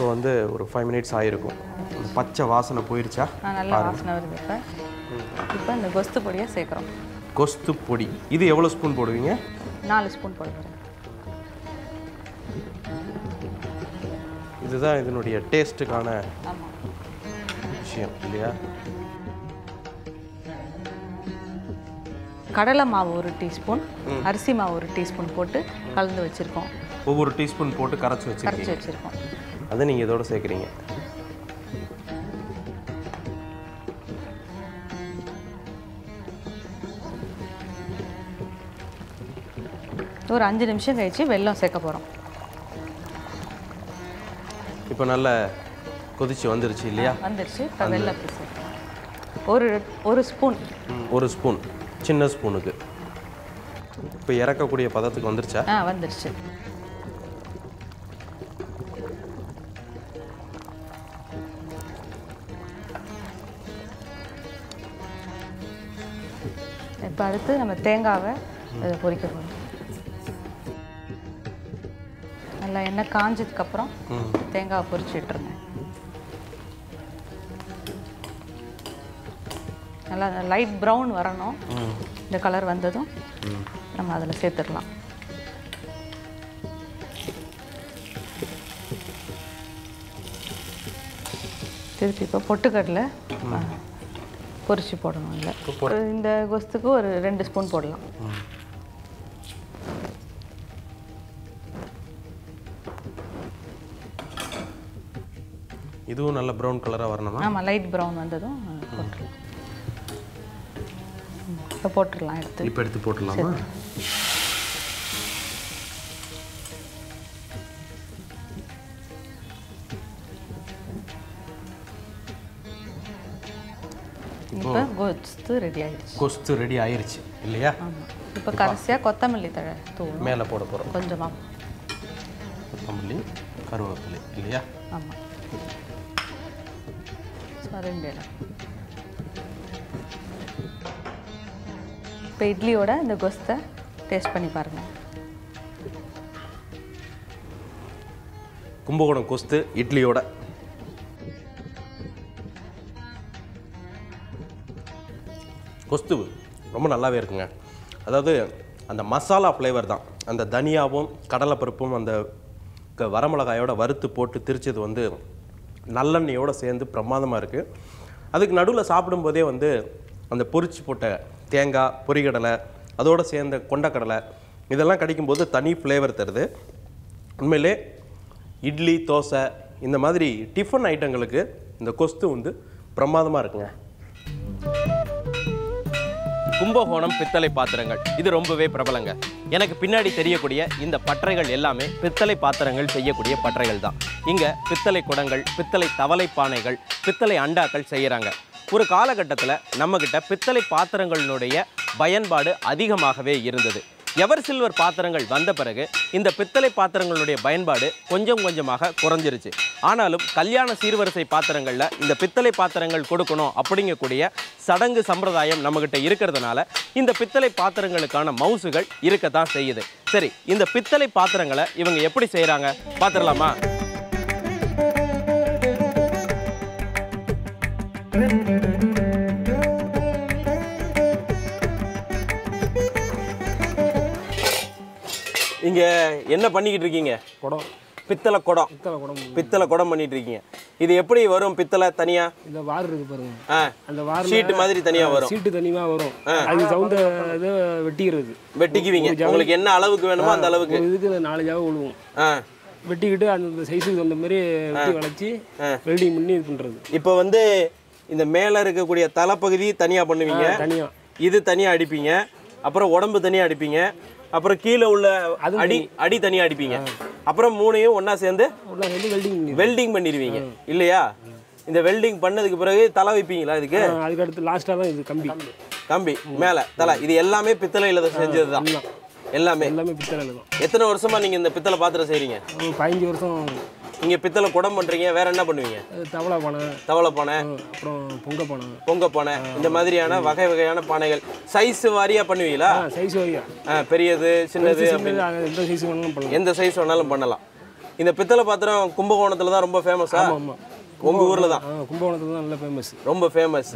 வந்து ஒரு 5 மினிட்ஸ் ஆகிருக்கும். பச்சை வாசனை போயிடுச்சா? நல்லா வாசனை வருது. இப்போ இந்த கொஸ்து பொடியை சேர்க்குறோம். கொஸ்து பொடி இது எவ்வளோ ஸ்பூன் போடுவீங்க? 4 ஸ்பூன் போடுறேன். இதுதான் இதனுடைய டேஸ்ட்டுக்கான விஷயம் இல்லையா? கடலை மாவு 1 டீஸ்பூன், அரிசி மாவு 1 டீஸ்பூன் போட்டு கலந்து வச்சுருக்கோம். ஒவ்வொரு டீஸ்பூன் போட்டு கரைச்சி வச்சுருக்கோம். அதை நீங்கள் இதோட சேர்க்குறீங்க. ஒரு 5 நிமிஷம் கழிச்சு வெல்லம் சேர்க்க போகிறோம். இப்போ நல்லா கொதிச்சு வந்துருச்சு இல்லையா? வந்துருச்சு. இப்போ வெல்லத்தை சேர்க்கணும். ஒரு ஸ்பூன். 1 ஸ்பூன், சின்ன ஸ்பூனுக்கு. இப்போ இறக்கக்கூடிய பதத்துக்கு வந்துருச்சா? வந்துருச்சு. இப்போ அடுத்து நம்ம தேங்காவை இதை பொரிக்க போகிறோம். நல்லா எண்ணெய் காஞ்சதுக்கப்புறம் தேங்காவை பொரிச்சுட்டுருங்க. நல்லா லைட் ப்ரௌன் வரணும். இந்த கலர் வந்ததும் நம்ம அதில் சேர்த்துடலாம். திருப்பி இப்போ பொட்டுக்கடலை பொரிச்சு போடணும். இல்லை இந்த கொஸ்துக்கு ஒரு 2 ஸ்பூன் போடலாம். இதுவும் நல்ல ப்ரௌன் கலராக வரணுமா? ஆமாம், லைட் ப்ரௌன் வந்ததும் போட்டுடலாம். இப்போ போட்டுடலாம். எடுத்து போட்டுடலாமா? இப்போ கொஸ்து ரெடி ஆயிடுச்சு இல்லையா? ஆமாம். இப்போ கடைசியாக கொத்தமல்லி தழை தூள் மேலே போட போகிறோம். கொஞ்சமாக கொத்தமல்லி, கருவேப்பிலை இல்லையா? ஆமாம். 2 இலை. இப்போ இட்லியோட இந்த கொஸ்தை டேஸ்ட் பண்ணி பாருங்கள். கும்பகோணம் கொஸ்து இட்லியோட. கொஸ்து ரொம்ப நல்லாவே இருக்குங்க. அதாவது அந்த மசாலா ஃப்ளேவர் தான். அந்த தனியாவும் கடலைப்பருப்பும் அந்த வரமிளகாயோட வறுத்து போட்டு திரிச்சது வந்து நல்லெண்ணெயோடு சேர்ந்து பிரமாதமாக இருக்குது. அதுக்கு நடுவில் சாப்பிடும்போதே வந்து அந்த பொரிச்சு போட்ட தேங்காய், பொரிகடலை, அதோடு சேர்ந்த கொண்டக்கடலை இதெல்லாம் கிடைக்கும்போது தனி ஃப்ளேவர் தருது. உண்மையிலே இட்லி, தோசை இந்த மாதிரி டிஃபன் ஐட்டங்களுக்கு இந்த கொஸ்து வந்து பிரமாதமாக இருக்குங்க. கும்பகோணம் பித்தளை பாத்திரங்கள் இது ரொம்பவே பிரபலங்க. எனக்கு பின்னாடி தெரியக்கூடிய இந்த பட்டறைகள் எல்லாமே பித்தளை பாத்திரங்கள் செய்யக்கூடிய பட்டறைகள் தான். இங்கே பித்தளை குடங்கள், பித்தளை தவளை பானைகள், பித்தளை அண்டாக்கள் செய்கிறாங்க. ஒரு காலகட்டத்தில் நம்மக்கிட்ட பித்தளை பாத்திரங்களினுடைய பயன்பாடு அதிகமாகவே இருந்தது. எவர் சில்வர் பாத்திரங்கள் வந்த பிறகு இந்த பித்தளை பாத்திரங்களுடைய பயன்பாடு கொஞ்சம் கொஞ்சமாக குறைஞ்சிருச்சு. ஆனாலும் கல்யாண சீர்வரிசை பாத்திரங்களில் இந்த பித்தளை பாத்திரங்கள் கொடுக்கணும் அப்படிங்கக்கூடிய சடங்கு சம்பிரதாயம் நம்மகிட்ட இருக்கிறதுனால இந்த பித்தளை பாத்திரங்களுக்கான மவுசுகள் இருக்கத்தான் செய்யுது. சரி, இந்த பித்தளை பாத்திரங்களை இவங்க எப்படி செய்கிறாங்க பார்த்துடலாமா? இங்கே என்ன பண்ணிக்கிட்டு இருக்கீங்க? குடம். பித்தளை குடம். பித்தளை குடம் பண்ணிட்டு இருக்கீங்க. இது எப்படி வரும் பித்தளை தனியா? இந்த வார் இருக்கு பாருங்க. அந்த வார் ஷீட் மாதிரி தனியா வரும். ஷீட் தனியா வரும். அது சவுண்ட இது வெட்டிக்கிறது. வெட்டிக்குவீங்க. உங்களுக்கு என்ன அளவுக்கு வேணுமோ அந்த அளவுக்கு. இதுக்கு 4 ஜாவு விழுவும். வெட்டிக்கிட்டு அந்த சைஸுக்கு அந்த மாதிரி வெட்டி வளைச்சி வெல்டிங் பண்ணி இது பண்றது. இப்போ வந்து இந்த மேலே இருக்கக்கூடிய தலைப்பகுதி தனியா பண்ணுவீங்க. தனியா இது தனியா அடிப்பீங்க. அப்புறம் உடம்பு தனியா அடிப்பீங்க. அப்புறம் கீழே உள்ள அடி தனியா அடிப்பீங்க. அப்புறம் 3ஐயும் ஒன்னா சேர்ந்து வெல்டிங் பண்ணிடுவீங்க இல்லையா? இந்த வெல்டிங் பண்ணதுக்கு பிறகு தலை வைப்பீங்களா? இதுக்கு அதுக்கு அடுத்து லாஸ்டா தான் இது கம்பி மேல தலை. இது எல்லாமே பித்தளையில செஞ்சது தான். எல்லாமே பித்தளையில தான். எத்தனை வருஷமா நீங்க இந்த பித்தளை பாத்திரம் செய்றீங்க? 15 வருஷம். நீங்க பித்தளை குடம் பண்றீங்க. வேற என்ன பண்ணுவீங்க? தவளை பானை, அப்புறம் பொங்க பானை, இந்த மாதிரியான வகை வகையான பானைகள். சைஸ் வாரியா பண்ணுவீங்களா? சைஸ் வாரியா. பெரியது, சின்னது, எந்த சைஸ் வேணாலும் பண்ணலாம். எந்த சைஸ் வேணாலும் பண்ணலாம். இந்த பித்தளை பாத்திரம் கும்பகோணத்துல தான் ரொம்ப ஃபேமஸா? ஆமாம். உங்க ஊர்ல தான்? கும்பகோணத்தில் தான் நல்ல ஃபேமஸ். ரொம்ப ஃபேமஸ்.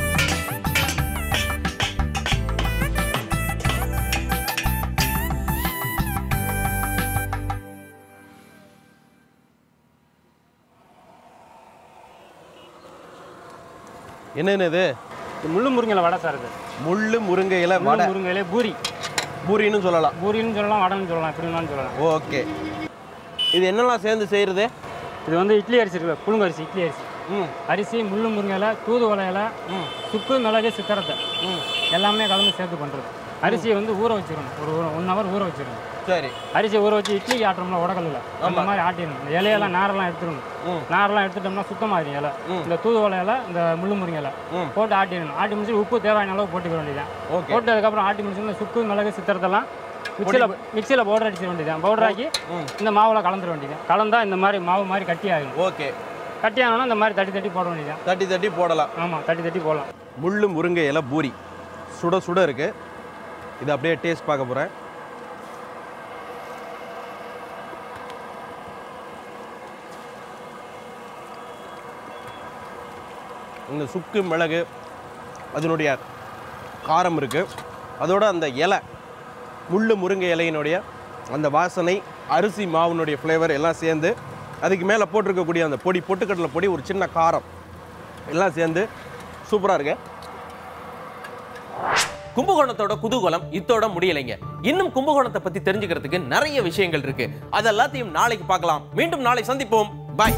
என்னென்ன இது? முள்ளு முருங்கையில் வடை சார் இது. முள்ளு முருங்கையில வடை. முருங்கையிலே பூரி. பூரின்னு சொல்லலாம். பூரின்னு சொல்லலாம், வடைன்னு சொல்லலாம், எப்படி வேணாலும் சொல்லலாம். ஓகே. இது என்னெல்லாம் சேர்ந்து செய்கிறது? இது வந்து இட்லி அரிசி இருக்குது, புழுங்க அரிசி, இட்லி அரிசி. அரிசி, முள்ளு முருங்கையில, தூதுவளை இலை, சுக்கு, மிளகு, சித்திரத்தை எல்லாமே கலந்து சேர்த்து பண்ணுறது. அரிசியை வந்து ஊற வச்சிடணும், ஒரு 1 ஹவர் ஊற வச்சிடணும். சரி. அரிசியை ஊற வச்சு இட்லிக்கு ஆட்டுறோம்ல உடக்கல்ல, அந்த மாதிரி ஆட்டிடணும். இந்த இலையெல்லாம் நாரெல்லாம் எடுத்துடணும். நாரெல்லாம் எடுத்துட்டோம்னா சுத்தமாகிடும் இலை. இந்த தூதுவளை இலை, இந்த முள்ளு முருங்கை இலை போட்டு ஆட்டிடணும். ஆட்டி முடிச்சு உப்பு தேவையான அளவு போட்டுக்க வேண்டியதான். போட்டு அதுக்கப்புறம் ஆட்டி முடிச்சோம்னா சுக்கு, மிளகு, சித்திரத்தெல்லாம் மிக்சியில் பவுடர் அடிச்சிட வேண்டியதான். பவுடர் ஆக்கி இந்த மாவில் கலந்துட வேண்டியதான். கலந்தா இந்த மாதிரி மாவு மாதிரி கட்டி ஆகும். ஓகே. கட்டி ஆகணும்னா இந்த மாதிரி தட்டி போட வேண்டியதான். தட்டி போடலாம். ஆமாம், தட்டி போடலாம். முள்ளு முருங்கை இலை பூரி சுட சுட இருக்கு. இது அப்படியே டேஸ்ட் பார்க்க போகிறேன். இந்த சுக்கு மிளகு அதனுடைய காரம் இருக்குது. அதோட அந்த இலை முள்ளு முருங்கை இலையினுடைய அந்த வாசனை, அரிசி மாவுனுடைய ஃப்ளேவர் எல்லாம் சேர்ந்து, அதுக்கு மேலே போட்டிருக்கக்கூடிய அந்த பொடி, பொட்டுக்கடலை பொடி, ஒரு சின்ன காரம் எல்லாம் சேர்ந்து சூப்பராக இருக்கு. கும்பகோணத்தோட குதூகலம் இத்தோட முடியலைங்க. இன்னும் கும்பகோணத்தை பத்தி தெரிஞ்சுக்கிறதுக்கு நிறைய விஷயங்கள் இருக்கு. அதெல்லாத்தையும் நாளைக்கு பார்க்கலாம். மீண்டும் நாளை சந்திப்போம். பாய்.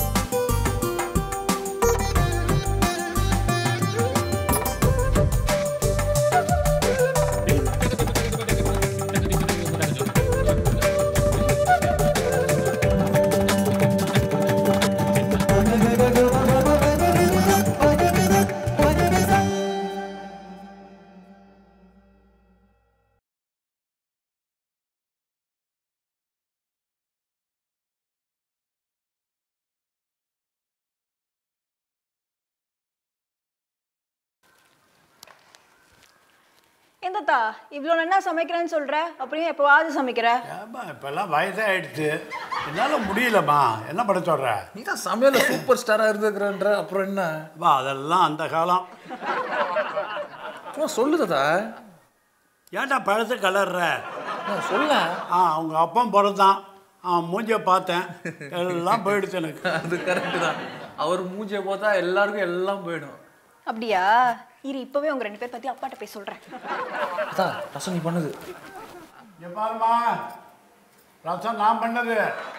எந்தத்தா இவ்வளோ என்ன சமைக்கிறேன்னு சொல்ற, அப்படியே எப்போவாவது சமைக்கிற? ஏம்மா இப்பெல்லாம் வயசாகிடுச்சு, என்னால் முடியலம்மா. என்ன பண்ண சொல்கிற? நீ தான் சமையல சூப்பர் ஸ்டாராக இருந்துக்கிறன்ற, அப்புறம் என்ன? வா, அதெல்லாம் அந்த காலம். சும்மா சொல்லுதா? ஏன்டா பழசு கலர்ற? சொல்ல. அவங்க அப்பன் பிறந்தான், அவன் மூஞ்சியை பார்த்தேன், எல்லாம் போயிடுச்சு எனக்கு. அது கரெக்டு தான். அவர் மூஞ்சியை பார்த்தா எல்லாருக்கும் எல்லாம் போயிடும். அப்படியா? இரு, இப்போவே உங்க 2 பேர் பற்றி அப்பாட்ட போய் சொல்கிறேன். அதான் ரசம் நீ பண்ணது. பாருமா, ரசம் நான் பண்ணது.